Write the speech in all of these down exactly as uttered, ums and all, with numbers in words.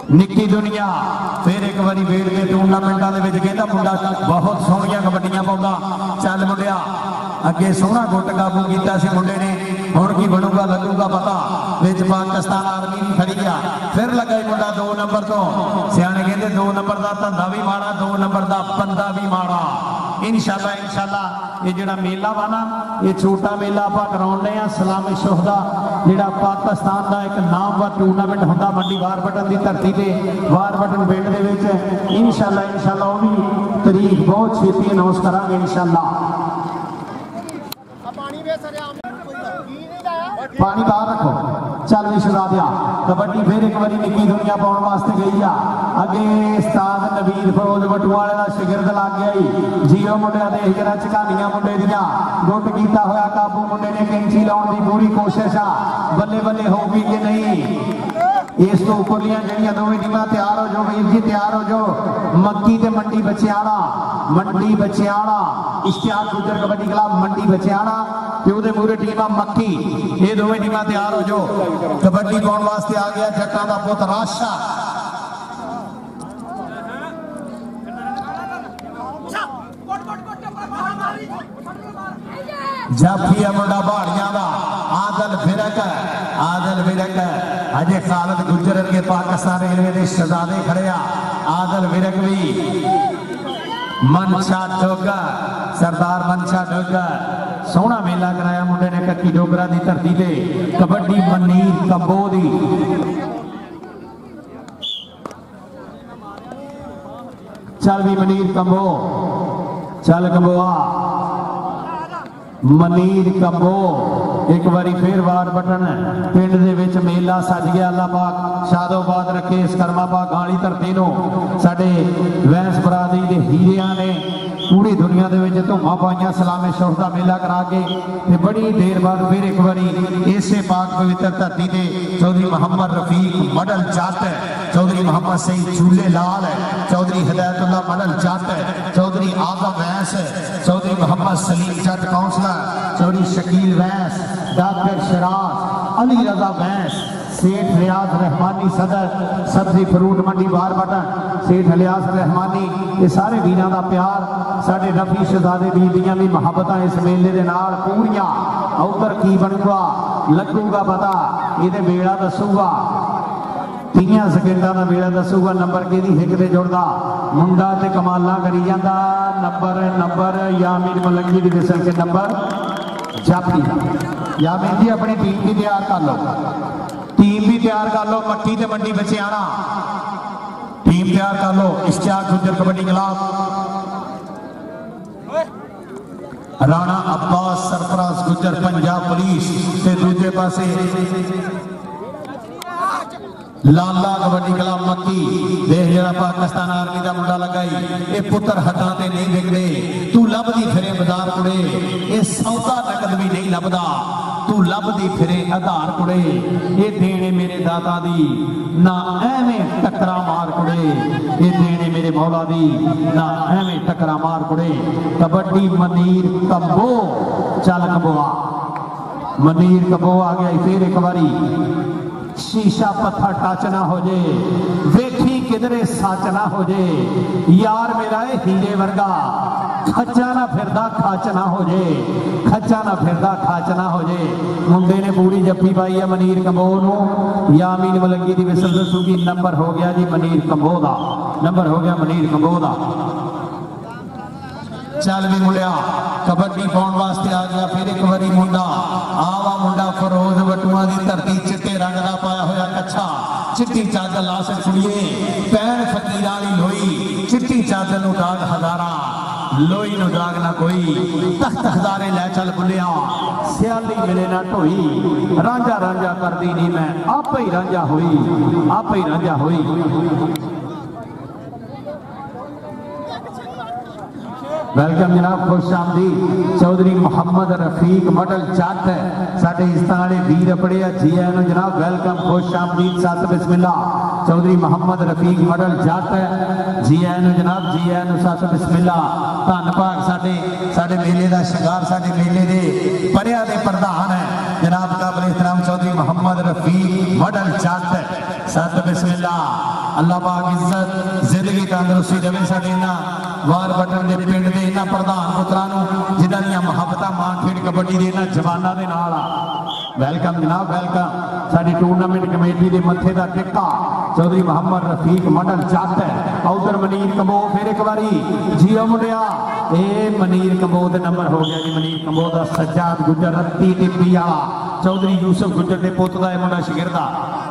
निक्की दुनिया फिर एक बारी वेट के टूरनामेंटा कहता मुंडा बहुत सोहनिया कबड्डियां पाਉਂਦਾ। चल मुंडिया अगे सोहना गुट काबू किया मुंडे ने, हुण की बनूगा लगूगा पता। विच पाकिस्तान आर्मी भी खड़ी गया, फिर लगा मुंडा दो नंबर तो। सियाने कहते दो नंबर का धंधा भी माड़ा, दो नंबर का बंदा भी माड़ा। इंशाल्लाह इंशाल्लाह ये जिहड़ा मेला वा ना, ये छोटा मेला आपां कराउने आ सलामी शुहदा, जिहड़ा पाकिस्तान का एक नामवर टूरनामेंट होंदा मंडी वारबटन की धरती पे, वारबटन पिंड दे विच। इंशाल्लाह इंशाल्लाह वो भी तारीख बहुत छेती अनाउंस करांगे इंशाल्लाह। पानी बाहर रखो, चल भी छुड़ा दिया। कबड्डी फिर एक बारी निक्की दुनिया पाने वास्ते गई आ। अगे उस्ताद नवीर फरोज बटुआले का शिगिरद लग गया ही। जियो मुंडिया देख जरा झकानियां मुंडे दियां, गुट कीता होया काबू, मुंडे ने कैंची लाने की पूरी कोशिश आ। बल्ले बल्ले होगी कि नहीं। इस तो उपरलियां जड़ियां दोवें टीमां तैयार हो जाओ वीर जी, तैयार हो जाओ। मक्की ते मंडी बचियाड़ा, मंडी बचियाड़ा इश्तियाक गुजर कबड्डी क्लब मंडी बचियाड़ा ते उहदे मूरे टीमां मक्की, ये दोवें टीमां तैयार हो जाओ। कबड्डी पाउण वास्ते आ गया जट्टां दा पुत राशा। जाफिया मुंडा बाड़ियां दा आदल फिरक, आदल फिरक अजय खालिद गुजर के पाकिस्तान रेलवे के शहजादे खड़े आ। आदल फिरक भी मनशा डोगा, सरदार मनशा डोगा सोहना मेला कराया मुंडे ने कक्की डोगरा की धरती पे। कबड्डी मनीर कंबो दी चल भी मनीर कंबो, चल कंबोआ मनीर कंबो। एक बारी फिर वारबटन पिंड दे विच मेला सज गया। अल्लाह पाक शादोबाद रखे इस कर्मा पाक गाली धरती नूं। साडे वैस बरादरी दे हीरियां ने पूरी दुनिया दे विच धूमां पाइयां सलामे शुहदा मेला करा के। ते बड़ी देर बाद फिर एक बारी इसे पाक पवित्र धरती ते चौधरी मोहम्मद रफीक मडल जट, चौधरी मोहम्मद सईद झूले लाल, चौधरी हिदायतुल्लाह मडल जट, चौधरी आजम वैस, चौधरी मोहम्मद सलीम जट काउंसलर, चौधरी शकील वैस, डॉक्टर शराज अली रजा वैस, सेठ रियाज रहमानी सदर सब्जी फ्रूट मंडी वारबटन, सेठ अलियास रहमानी, ये सारे वीरां दा प्यार, साडे रफी शहजादे बीबियां भी मुहब्बतां इस मेले दे नाल पूरियां। उधर की बनूगा लगूगा पता, ये वेड़ा दसूगा तीन सेकेंडा का वेड़ा दसूगा। नंबर कि हिक ते जुड़दा मुंडा ते कमाला करी जाता। नंबर नंबर यामीन मलंगी की दिशा के नंबर जाफी। यामीन जी अपनी टीम भी तैयार कर लो, टीम भी तैयार कर लो। मक्की ते मंडी बच्चे आना, टीम तैयार कर लो। इश्तियाक गुजर कबड्डी क्लब, राणा अब्बास सरफराज गुजर पंजाब पुलिस ते दूजे पासे लाला कबड्डी क्लब मक्की। देख जरा पाकिस्तान आर्मी का मुंडा लगाई, ये पुत्र हटा ते नहीं विकदे। तू लभदी फिरे बाजार कुड़े, ये सौदा नकद भी नहीं लभदा। तू लभदी फिरे आधार कुड़े, ये देने मेरे दाता दी ना एवें टकरा मार कुड़े, ये देने मेरे मौला दी ना एवें टकरा मार कुड़े। कबड्डी मनीर कंबो, चल कंबोआ मनीर कंबो आ गया। फिर एक बारी शीशा पत्थर टच ना हो जे, वेखी किधरे सच ना हो जे। यार मेरा है हीरे वर्गा, खच्चा ना फिरदा खच ना हो जे, खच्चा ना फिरदा खच ना हो जे। मुंडे ने पूरी जप्फी पाई है मनीर कंबो नूं। यामीन मलंगी की विसल दसूगी। नंबर हो गया जी मनीर कंबो दा, नंबर हो गया मनीर कंबो दा। चल भी मुंडिया कबड्डी पाने वास्ते आ गया। फिर एक बारी मुंडा आवा, मुंडा फरोज बटुआ की धरती चिट्टे रंग का पाया होया कच्छा, चिट्टी चादर ला से छुड़िए, पैर फकीर वाली लोई, चिट्टी चादर नूं डाग हजारा, लोई नूं डाग ना कोई। तख्त हजारे लै चल बुलिया, सियाली मिले ना ढोई, रांझा रांझा कर दी नहीं मैं आपे ही रांझा होई, आपे ही रांझा होई। वेलकम जनाब, खुश आमदी। चौधरी मोहम्मद रफीक मडल जट साडे इस तरह वाले वीर अपने जी आए जनाब, वेलकम खुश आमदीद सत बिस्मिल्ला। चौधरी मोहम्मद रफीक मडल जट जी आए जनाब, जी आए सत बिस्मिल्ला। धन भाग साडे साडे मेले का शिंगार, साडे मेले के परिया के प्रधान है जनाब काबिल एहतराम चौधरी मोहम्मद रफीक मडल जट, सत बिस्मिल्ला। अल्लाह पाक इज्जत जिंदगी तंदुरुस्ती देवे साडे इन्हां वार बटन के पिंड के इन्हां प्रधान पुत्रां जिन्हां दीयां मुहब्बतां मां खेड कबड्डी दे इन्हां जवानां दे नाल आ। वेलकम जनाब वेलकम। साडी टूरनामेंट कमेटी के मथे का टिक्का चौधरी मोहम्मद रफीक मॉडल जट है। उधर मनीर कंबो फिर एक बारी जियो मुंडिया ये मनीर कंबो का नंबर हो गया जी। मनीर कंबो का सज्जाद गुजर रत्ती टिप्पी वाला चौधरी यूसुफ गुजर के पुत का मुंडा शिगिरदा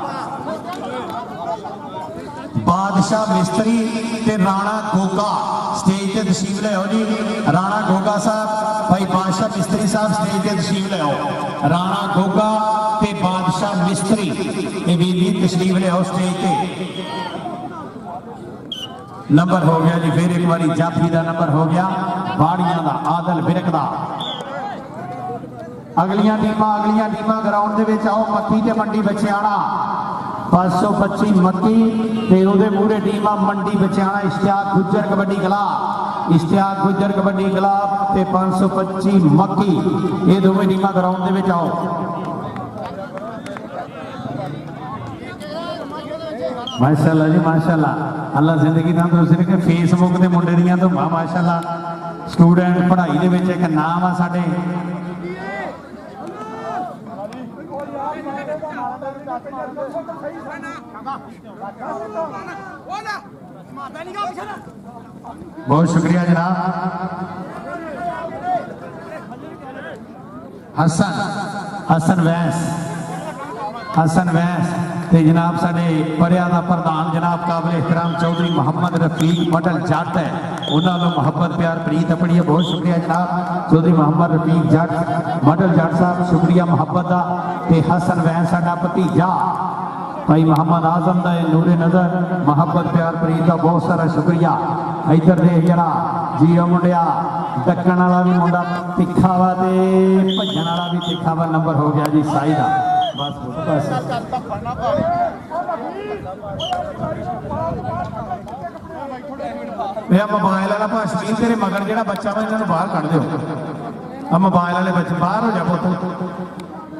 बादशाह मिस्त्री ते राणा गोगा स्टेज से तशरीफ ले आओ जी। राणा गोगा साहब भाई बादशाह मिस्त्री साहब स्टेज से तशरीफ ले आओ। राणा गोगा ते बादशाह मिस्त्री ये भी तशरीफ ले आओ स्टेज पे। नंबर हो गया जी फिर एक बारी जाफी का नंबर हो गया बाड़ियां का आदल बिरक का। अगलियां टीमां अगलियां टीमां ग्राउंड के आओ। मक्की ते मंडी बचियाणा पाँच सौ पच्ची मक्की ते उहदे मूहरे टीम मंडी बचियाणा इश्तियाक गुजर कबड्डी क्लब इश्तियाक गुजर कबड्डी क्लब ते पाँच सौ पच्ची मक्की ये दोवें टीमां ग्राउंड के आओ। माशाअल्लाह जी माशाअल्लाह अल्लाह जिंदगी तंदुरुस्ती रखे। फेसबुक के मुंडे दियां तो माशाअल्लाह स्टूडेंट पढ़ाई दे विच एक नाम आ साडे। बहुत शुक्रिया जनाब। हसन हसन वैस हसन वैस ते जनाब साडे परिया दा प्रधान जनाब काबिल एहतराम चौधरी मोहम्मद रफीक मॉडल जट है। उन्होंने मोहब्बत प्यार प्रीत अपनी है। बहुत शुक्रिया जनाब चौधरी मोहम्मद रफीक जट मॉडल जट साहब शुक्रिया मोहब्बत का। ते हसन वैन साडा भतीजा भाई मोहम्मद आजम का नूरे नजर मोहब्बत प्यार प्रीत का बहुत सारा शुक्रिया। इधर देख जरा जियो मुंडिया डकन वाला भी मुंडा तिखा वा ते भजन वाला भी तिखा वा। नंबर हो गया जी साई का। बस बस मोबाइल वाला भाषमीन तेरे मगर जो बच्चा वा इन्होंने बाहर कढ़ दो। मोबाइल वाले बच्चे बाहर हो जा पुत।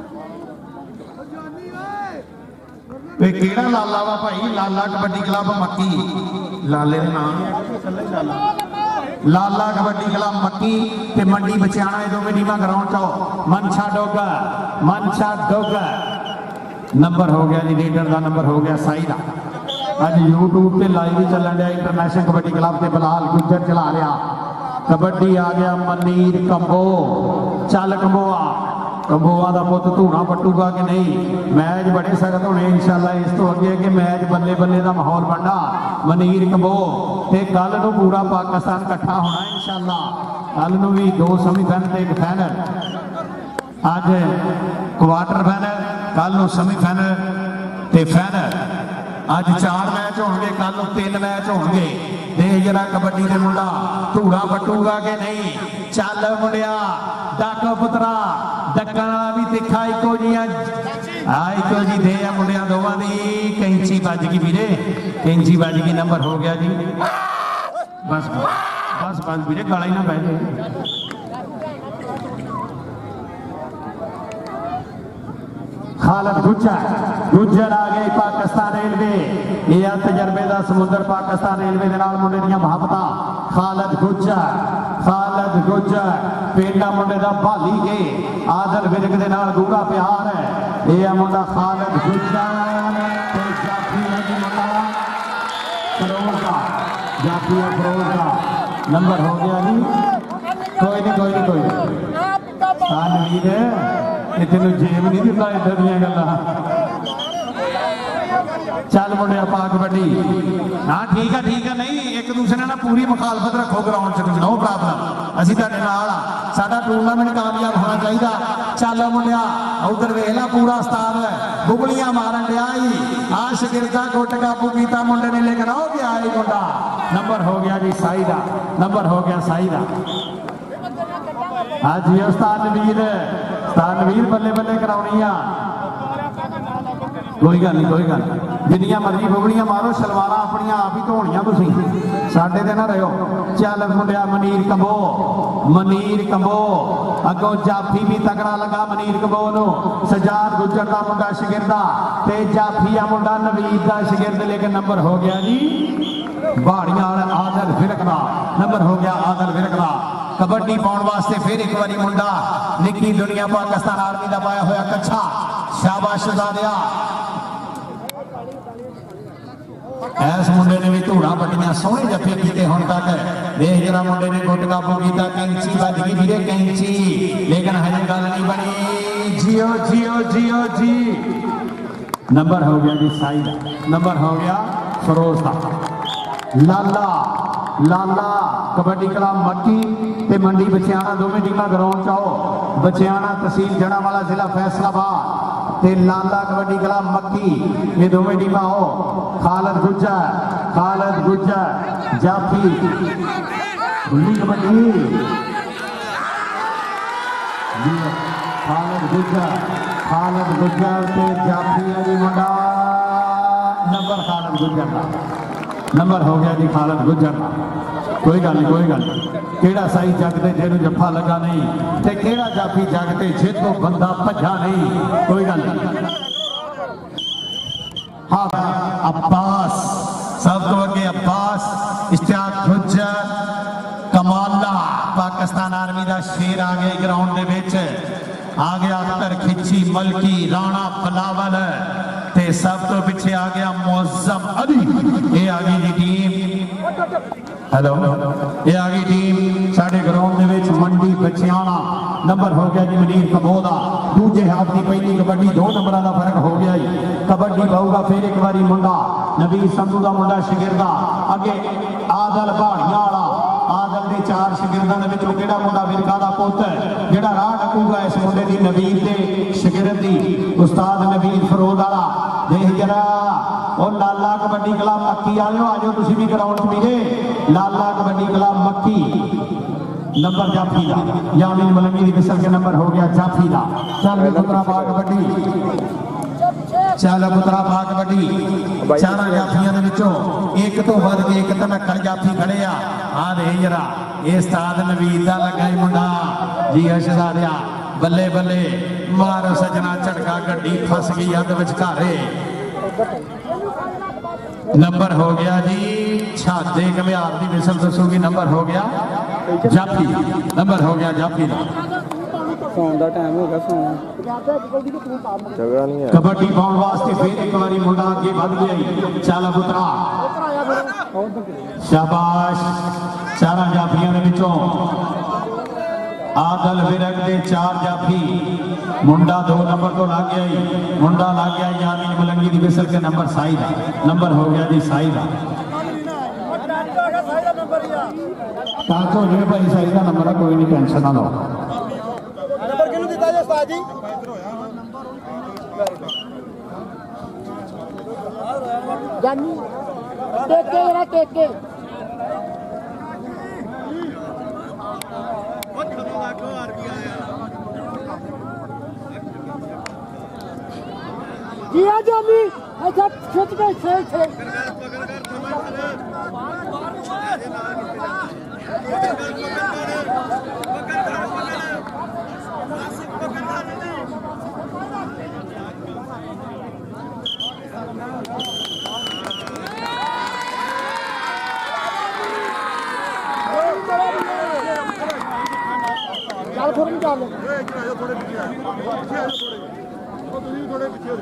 केड़ा लाला वा भाई लाला कबड्डी क्लब मक्की लाले नाम लाला कबड्डी क्लब मक्की ते मंडी बचियाणा ये दोवें टीमां ग्राउंड चो। मनशा डोगा मनशा डोगा नंबर हो गया जी। लीडर का नंबर हो गया साई का। अज यूट्यूब पे लाइव ही चलन दिया इंटरनेशनल कबड्डी क्लब के बलाल गुजर चला रहा। कबड्डी आ गया मनीर कंबो चल कंबोआ कंबोआ का पुत धूना पटूगा कि नहीं। मैच बड़े सख्त होने इंशाल्लाह। इस तो अगे कि मैच बल्ले बल्ले का माहौल बनना। मनीर कंबो ते कल नूं पूरा पाकिस्तान इकट्ठा होना इंशाल्लाह। कल नूं भी दो सेमीफाइनल एक फाइनल अज क्वार्टर फाइनल कल नूं सेमीफाइनल ते फाइनल। अज चार मैच होंगे कल नूं तीन मैच होंगे। देख जरा कबड्डी के मुंडा धूड़ा पटूगा कि नहीं। चल मुंडिया डक पुत्रा डकन वाला भी तिखा इको जी इको जी दे मुंडिया दोवां दी। कैंची बज गई वीरे कैंची बज गई। नंबर हो गया जी। बस बस बस वीरे गाला ही ना पै जाए। खालद गुज्जर गुज्जर आ गए पाकिस्तान रेलवे। यह तजर्बे का समुद्र पाकिस्तान रेलवे के नाल मुंडे दियां मुहब्बतां। खालद गुज्जर खालद गुज्जर पेंडा मुंडे का भाली के आदल विरक के नाल गूढ़ा प्यार है। यह मुंडा खालद गुज्जर जाफी मुंडा फरोज का जाफी फरोज का नंबर हो गया जी। कोई नहीं कोई नहीं कोई तानवीर ये तेन जेब नहीं दिता इधर दियां गल्लां। चल मुंडिया पा कबड्डी हाँ ठीक है ठीक है। नहीं एक दूसरे ना पूरी मुखालफत रखो ग्राउंड च नो प्रॉब्लम। असीं तुहाडे नाल आ। साडा टूरनामेंट कामयाब होना चाहिए। चल मुंडिया उधर वेख ला पूरा उस्ताद है बुगलियां मारन दिया ही। आ शगिरदा गुट काबू कीता मुंडे ने लेकिन आओ गया ही मुंडा। नंबर हो गया जी साई दा। नंबर हो गया साई दा। हाँ जी उस्ताद नवीर उस्ताद नवीर बल्ले बल्ले कराउणी आ। कोई गल नहीं कोई गल जिन्नियां मर्जी बुगड़ियां मारो, सलवारां अपनियां आप ही धोनियां तुसीं, साडे ते ना रहो। चल मुंडिया मनीर कंबो, मनीर कंबो अगों जाफी भी तगड़ा लगा मनीर कंबो नूं। सजाद गुजर का मुंडा शगिरदा ते जाफी आ मुंडा नवीद का शगिरद, लेकिन नंबर हो गया जी बाड़ियां वाला आदल फिरक दा, नंबर हो गया आदल फिरक दा। कबड्डी पाउण वास्ते फिर एक बारी मुंडा निक्की दुनिया पाकिस्तान आर्मी का पाया होया कच्छा, शाबाश शहजादिया। इस मुंडे ने भी धूड़ा पट्टियां सोहने जफे किए हुण तक। देख जरा मुंडे ने गुट काबू किया, कैंची बज गई वीरे कैंची, लेकिन हजे गल नहीं बनी। जियो जियो जियो जी, नंबर हो गया जी साई का, नंबर हो गया सरोज का। लाला लाला कबड्डी क्लब मक्की ते मंडी बचियाना दोवें टीमां ग्राउंड च आओ। बचियाना तहसील जड़ावाला जिला फैसलाबाद ते लाला कबड्डी क्लब मक्की, ये दोवें टीमां आओ। खालिद गुज्जर, खालिद गुज्जर जाफी खुली कबड्डी, खालिद गुज्जर खालिद गुज्जर ते जाफी है जी मुंडा। नंबर खालिद गुज्जर का, नंबर हो गया जी खालिद गुज्जर का। कोई गल नहीं, कोई गल नहीं। केड़ा साई जगते जेनू जफा लगा नहीं ते केड़ा जाफी जगते जेतो बंदा भजा नहीं, कोई गल नहीं। हाँ अब्बास सब तो अगे अब्बास, इश्तियाक गुज्जर, कमाला पाकिस्तान आर्मी का शेर आ गया ग्राउंड दे विच, आ गया अख्तर खिची मलकी राणा फलावल ते सब तो पिछे आ गया मुअज्जम अली। ये आ गई जी टीम, हेलो ये आ गई टीम साडे ग्राउंड दे विच मंडी बचियाना। नंबर हो गया जी मनीर कंबो दा। दूजे हाथ की पहली कबड्डी दो नंबरों का फर्क हो गया जी। कबड्डी पाऊगा फिर एक बारी मुंडा नबी संधू का मुंडा शगिरदा, अगे आदल भाड़ियां वाला। आदल के चार शगिरदां दे विचों किहड़ा मुंडा विरका दा पुत्त जिहड़ा राह टपूगा इस मुंडे की नवीद के शगिरद दी, उस्ताद नवीद फरोद वाला। देख जरा और लाला कबड्डी क्लब मक्की आयो, आजो तुसीं भी ग्राउंड च मिले। लाला कबड्डी क्लब मक्की, नंबर जाफी का, यामीन मलंगी की बिसल के नंबर हो गया जाफी का। चल भी पुत्रा पा कबड्डी, चल पुत्रा पा कबड्डी। चार जाफियां दे विचों एक तो वध के एक धनक्कड़ जाफी खड़े आ। आ दे जरा ये उस्ताद नवीद दा लगा ही मुंडा जी शहजादिया। बल्ले बल्ले मार सजना झटका, गड्डी फस गई अद विचकारे। नंबर हो गया जी छाजे घमियार की मिसल दसूगी, नंबर हो गया जाफी, नंबर हो गया जाफी का। कबड्डी पाउण वास्ते फिर एक बारी मुंडा अगे बढ़ गया। चल पुत्रा शाबाश। चार जाफियां दे विचों आदल विरक दे चार जाफी, मुंडा दो नंबर तो लग गया ही, मुंडा लग गया यामीन मलंगी की बिसल के नंबर साई का, नंबर हो गया जी साई का। ताको नहीं भाई साई का नंबर है, कोई नहीं टेंशन ना लो। जिया जामी अच्छा खिंच के से से चल फौरन चल थोड़े पीछे आ थोड़े पीछे थोड़े पीछे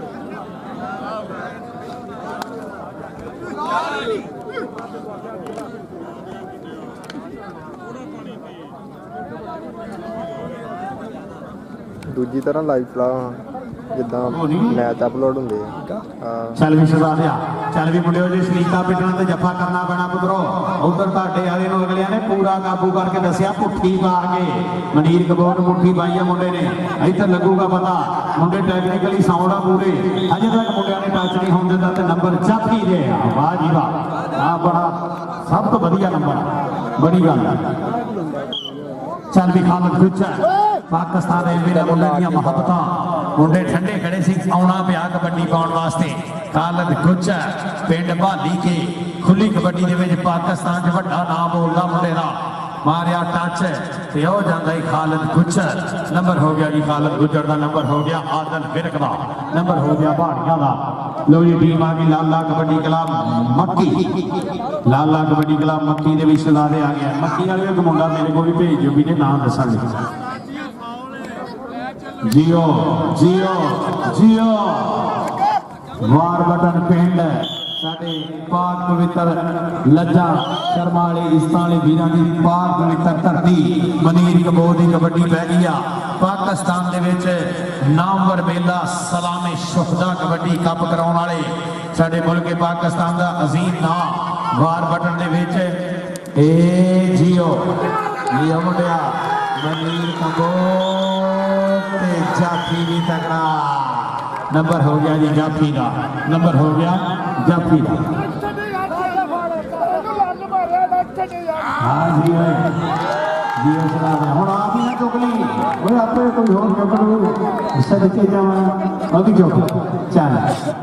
दूजी तरह लाइव चला जिदा मैच अपलोड होंगे। चल भी शहजादिया, चल भी मुंडियो जी शरीका पिटना ते जफा करना पैना पुत्रो। उधर ताटे वाले नूं अगलियां ने पूरा काबू करके दसिया पुट्ठी मार के मनीर कबूर मुट्ठी पाई है मुंडे ने। इधर लगूगा पता मुंडे टैक्निकली साउंड आ पूरे, अजे तक मुंडिया ने टच नहीं होने दिता ते नंबर जाफी दे। वाह जी वाह, आ बड़ा सब तो वधिया नंबर, बड़ी गल। चल भी खालिद गुज्जर पाकिस्तान रेलवे ने मुंडे दी मोहब्बतां मुंडे ठंडे खड़े सी आना पिया कबड्डी पाउण वास्ते खालिद गुज्जर पिंड भाली के खुली कबड्डी दे विच पाकिस्तान च वड्डा नाम बोलदा मुंडे दा मारिया टच ते हो जांदा खालिद गुज्जर नंबर हो गया जी खालिद गुज्जर का नंबर हो गया आदल विरक का नंबर हो गया भाड़िया का लो जी टीम आ गई लाला कबड्डी क्लब मक्की लाला कबड्डी क्लब मक्की दे विच शहजादे आ गया मक्की वाले एक मुंडा मेरे को भी भेज दियो भी नाम दसन जियो जियो जियो वार बटन पिंड साडे पाक पवित्र लज्जा शर्मा वाले इस्तां वाले वीरां दी पाक पवित्र धरती मनीर कबो दी कबड्डी पै गई आ पाकिस्तान दे विच नामवर मेला सलामे शुहदा कबड्डी कप कराउण वाले साडे मुल्क पाकिस्तान दा अजीम नाम वार बटन दे विच ए जियो जियो मुंडिया मनीर कबो ते जाफी भी तगड़ा नंबर हो गया जी जाफी का नंबर हो गया जाफी का हाँ जी जी हम आप ही ना चुक ली वो आप कोई और चुक लो सदके जावा अभी चुक चल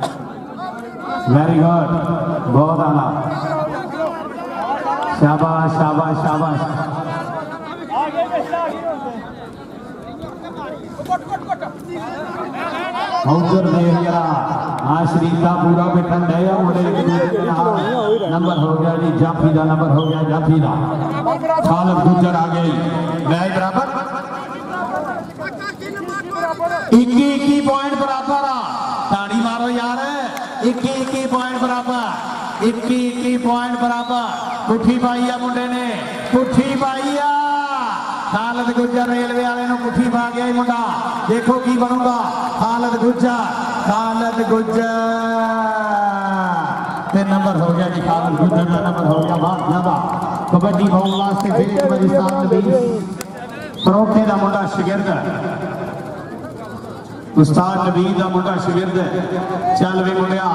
वेरी गुड बहुत आला शाबाश शाबाश शाबाश उधर देख जरा आश्रीता पूरा बैठन है नंबर हो गया जी जाफी का नंबर हो गया जाफी का खालिद गुज्जर आ गई मैच बराबर इक्की इक्की पॉइंट बराबर आ ताड़ी मारो यार इक्की इक्की पॉइंट बराबर इक्की इक्की पॉइंट बराबर पुठी पाई आ मुंडे ने पुठी पाई आ खालिद गुज्जर रेलवे वाले पुठी पा गया मुंडा देखो की बनूगा खालिद गुज्जर खालिद गुज्जर ते नंबर हो गया जी खालिद गुज्जर का नंबर हो गया बहुत ज्यादा कबड्डी पाउण वास्ते फिर एक बार साथ नबी परोठे का मुंडा शागिर्द उस्ताद नबी का मुंडा शागिर्द चल वे मुंडिया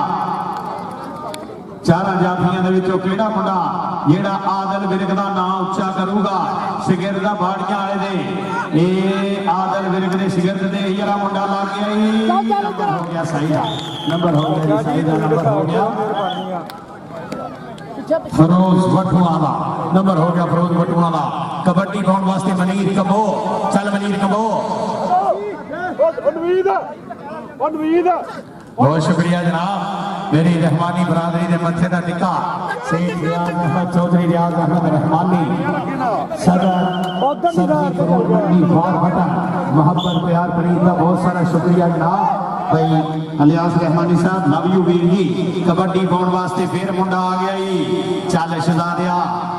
चार जाफियां दे विचों केड़ा मुंडा जेड़ा आदल विरक दा नाम उच्चा करूगा शागिर्द बाड़ियां वाले दे ए आदल विरक दे शागिर्द दे जरा मुंडा लग गया नंबर हो गया सही दा नंबर हो गया सही दा नंबर हो गया फरोज वटवाला नंबर हो गया फरोज वटवाला कबड्डी पाउण वास्ते मनीर कबो चल मनीर कबो बहुत शुक्रिया जनाब मेरी रहमानी बरादरी के मथे का टिका शेख रियाज अहमद चौधरी रियाज अहमद रहमानी सदर सब्जी वार बटन मोहब्बत प्यार प्रीत का बहुत सारा शुक्रिया जनाब भाई अलियास रहमानी साहब लव यू वीर जी कबड्डी पाउण वास्ते फिर मुंडा आ गया जी चल शहजादिया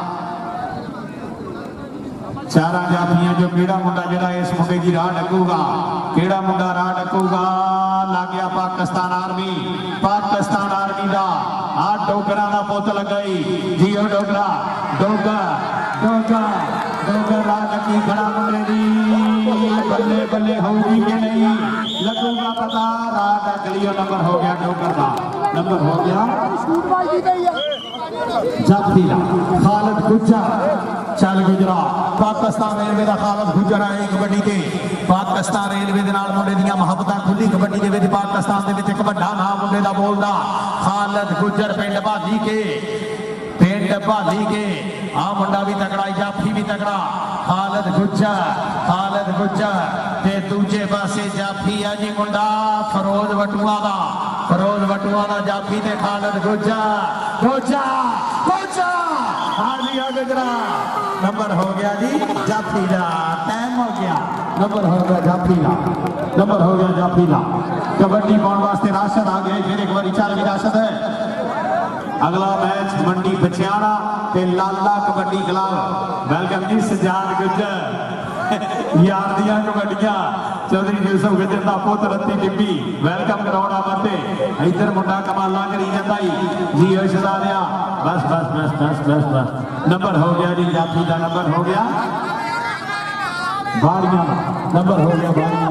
चारा जाफियां जो केड़ा मुंडा जेड़ा इस मुंडे की राह डकूगा केड़ा मुंडा राह डकूगा लग गया पाकिस्तान आर्मी पाकिस्तान आर्मी का आ डोगरा का पुत लगाई जियो डोगरा डोगा डोगा डोगर राह डकी खड़ा मुंडे दी बल्ले बल्ले होगी कि नहीं लगूगा पता राह डक लियो नंबर हो गया डोगर का नंबर हो गया जाफी खालिद गुज्जर चल गुजरा पाकिस्तान रेलवे का खालिद गुज्जर आए कबड्डी के पाकिस्तान रेलवे के नाल मुंडे दी मुहब्बतां खुली कबड्डी दे विच पाकिस्तान दे विच एक वड्डा नाम मुंडे दा बोलदा खालिद गुज्जर पिंड भाली के पिंड भाली के आ मुंडा भी तगड़ा जाफी भी तगड़ा खालिद गुज्जर खालिद गुज्जर ते दूजे पासे जाफी है जी मुंडा फरोज वटुआ दा फरोज वटुआ दा जाफी ते खालिद गुज्जर गुज्जर गुज्जर हाजी आ गुजरा नंबर हो गया जी जाफी का टाइम हो गया नंबर हो गया जाफी का नंबर हो गया जाफी का कबड्डी पाउण वास्ते राशद आ गए फिर एक बार चल भी राशद है अगला मैच मंडी बछियाड़ा ते लाला कबड्डी क्लब वेलकम जी सजाद गुज्जर यार दियां कबड्डियां चौधरी यूसुफ गुज्जर दा पुत रत्ती टिब्बी वेलकम कराउणा वास्ते इधर मुंडा कमाला करी जांदा जी ओ शहजादिया बस बस बस बस बस बस नंबर हो गया जी जाफी का नंबर हो गया बाड़ियां नंबर हो गया बाड़ियां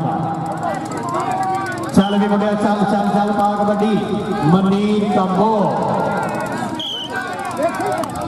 चल भी मुंडिया चल चल चल पा कबड्डी मनीर कंबो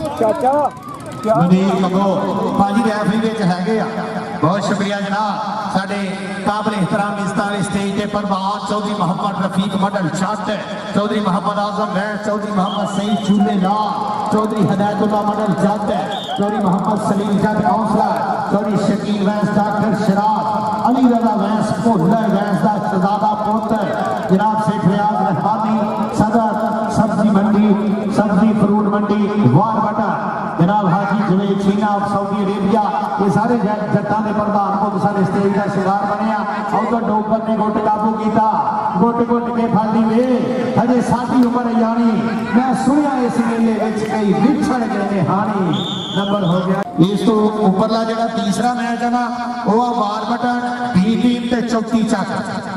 चाचा मनीर कंबो भाजी रैफरी विच हैगे आ बहुत शुक्रिया जनाब साडे काबिल एहतराम इस तारे स्टेज के प्रभात चौधरी मोहम्मद रफीक मडल चट, चौधरी मोहम्मद आजम वैस, चौधरी मोहम्मद सईद चूलेलाल, चौधरी हदायतुल्लाह मडल चट, चौधरी मोहम्मद सलीम जट हौसला, चौधरी शकील वैस, डॉक्टर शराब अली रजा वैस, भोला वैस का शहजादा पुत्र जनाब शेख रियाज रहमानी, सदर सब्जी मंडी सब्जी फ्रूट मंडी वार बटा जनाब हाजी जवेद चीना और सऊदी अरेबिया, ये सारे जट्टां के प्रधान खुद सारे स्टेज का शिकार बनया। उधर डोबर ने गुट काबू किया, गुट गुट के फाड़ी वे हजे साडी उम्र यानी मैं सुनिया इस मेले विच कई विछड़ गए हानी नंबर हो गया। इस तो उपरला जो तीसरा मैच है ना वह वार बटन बी टीम ते चौथी चक,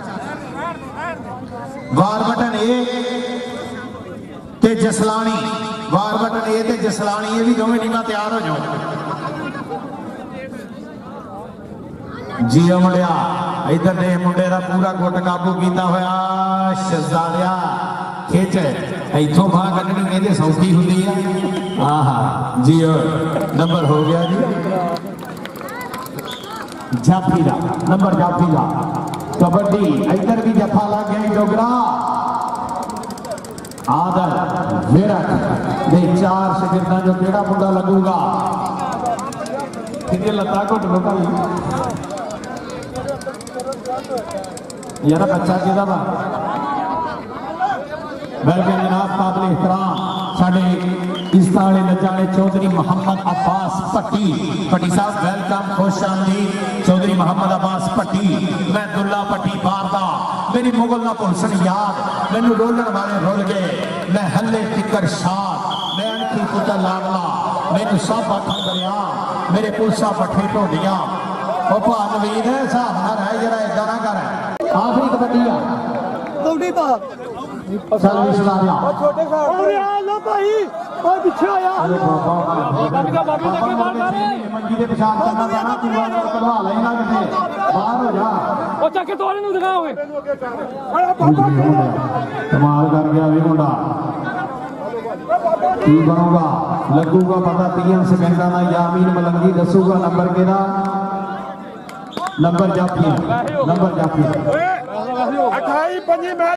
वार बटन ए ते जसलानी, वार बटन ए ते जसलानी, ये भी दोवें टीमां तैयार हो जाओ जी। मुंडिया इधर ने मुंडे का पूरा गुट काबू किया होया, शहजादिया खिच इथों बाहर कढ़नी कहते सौखी होंगी है। आहा जी नंबर हो गया जी जाफी का नंबर, जाफी का कबड्डी इधर भी जफा लग गया डोगरा आदर विरक दे चार शगिर्दा जो केड़ा मुंडा लगूगा कि लत्ता घुट लो भाई यार बच्चा किदा वा वेलकम जनाब काबिल एहतराम साडे इस ताले लजाने चौधरी मोहम्मद अब्बास पट्टी, पट्टी साहब वेलकम खुश आमदीद चौधरी मोहम्मद अब्बास पट्टी। मैं दुल्ला पट्टी पारदा मेरी मुगल ना भुलसन याद, मैनू रोलन वाले रुल गए, मैं हल्ले तिकर शाद, मैं अनखी पुत्र लाडला मैनू सब आखन दरिया, मेरे पुलसा पट्ठे ढोडिया ओ भानवीर हिसाब ना रह जरा इदा ना कर। आखिरी कबड्डी आ कबड्डी पा चल विश्वारिया छोटे और यार लो भाई और पीछे आया बाबी का बाबी तक बाहर मारे मंजी दे पेशाब करना पैना तू करवा लेना किथे बाहर हो जा ओ चक्के तोड़े नु दिखा होए कमाल कर गया वे मुंडा की बनूगा लगूगा पता तीन सेकंडा ना यामीन मलंगी दसूगा नंबर केदा नंबर जाफी नंबर जाफी अठाई पंजी मैच